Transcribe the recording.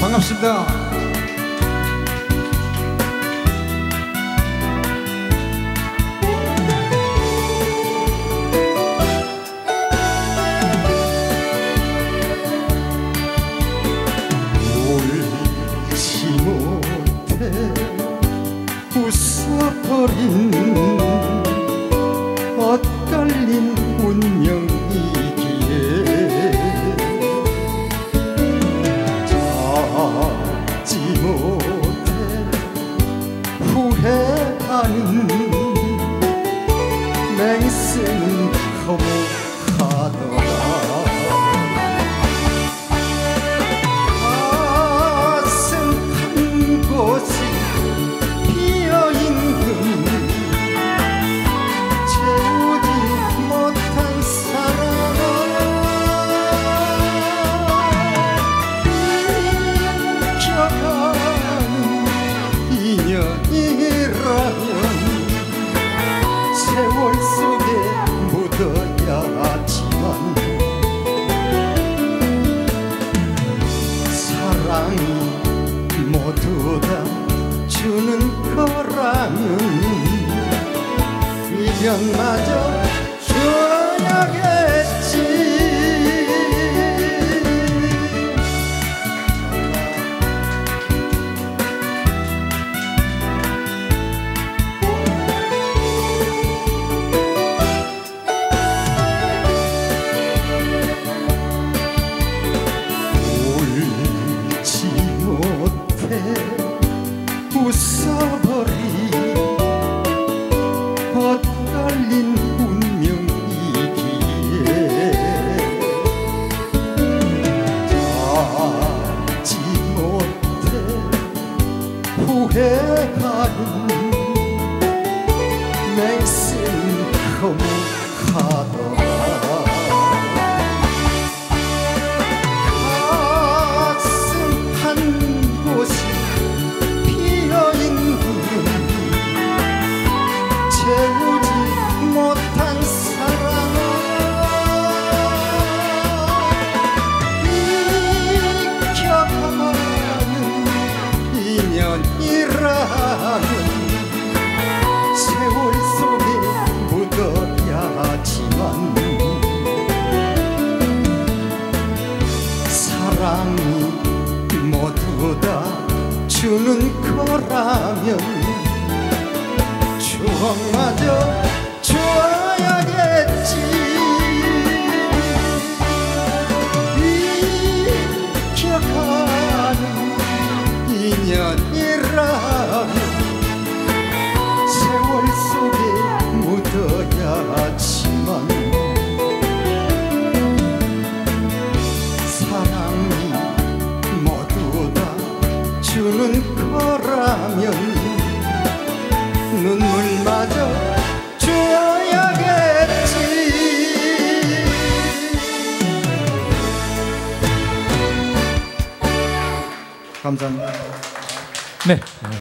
반갑습니다. 울지 못해 웃어버린 엇갈린 운명이기에 잡지 못해 후회하는 맹세는 거북하더라. 꽃이 피어있는 채우지 못한 사랑아, 잊혀가는 인연이라면 세월 속에 묻어야 하지만 사랑이 모두 다 주는 거라면 미련마저 줘야겠지. 울지 못해 웃어버린 엇갈린 운명이기에 잡지 못해 후회하는 맹세는 거북하더라. 가슴 한 곳이 채우지 못한 사랑아, 익혀가는 인연이라면 세월 속에 묻어야 하지만 사랑이 모두 다 주는 거라면 추억마저 줘야겠지. 잊혀가는 인연이라면 세월 속에 묻어야 하지만 사랑이 모두 다 주는 거라면 눈물마저 줘야겠지. 감사합니다. 네.